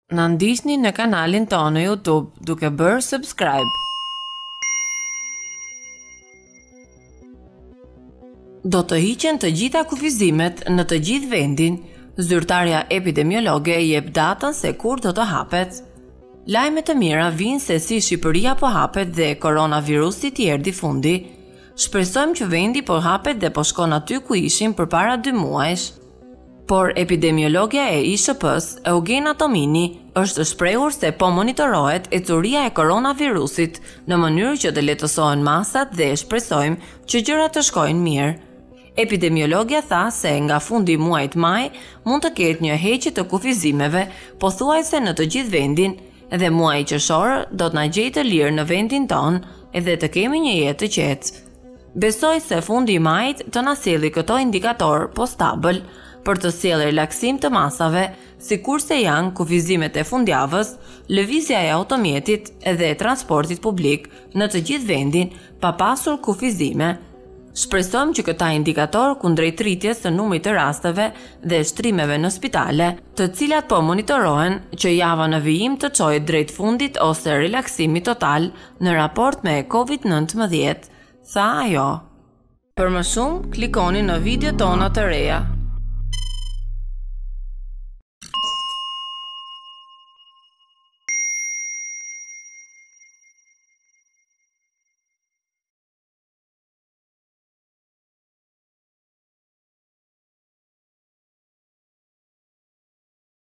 Na ndiqni në kanalin tonë në YouTube duke bërë subscribe. Do të hiqen të gjitha kufizimet në të gjithë vendin. Zyrtarja epidemiologe jep datën se kur do të hapet. Lajme të mira vinë se si Shqipëria po hapet dhe koronavirusit i erdhi fundi. Shpresojmë që vendi po hapet dhe po shkon aty ku ishim përpara 2 muajsh. Por epidemiologja e ISHP-s, Eugenia Tomini, është shprehur se po monitorohet ecuria e koronavirusit në mënyrë që të lehtësohen masat dhe shpresojmë që gjërat të shkojnë mirë. Epidemiologja tha se nga fundi muajit maj mund të ketë një heqje të kufizimeve, pothuajse në të gjithë vendin, dhe muaji qershor do të na gjejë të lirë në vendin tonë edhe të kemi një jetë të qetë. Besoj se fundi i majit të na sjellë këto indikator po stabil për të sjellë relaksim të masave, sikurse janë kufizimet e fundjavës, lëvizja e automjetit dhe e transportit publik në të gjithë vendin pa pasur kufizime. Shpresojmë që këta indikator kundrejt rritjes së numrit të rasteve dhe shtrimeve në spitale, të cilat po monitorohen, që java në vijim të çojë drejt fundit ose relaksimit total në raport me COVID-19, tha ajo. Për më shumë, klikoni në video tona të reja.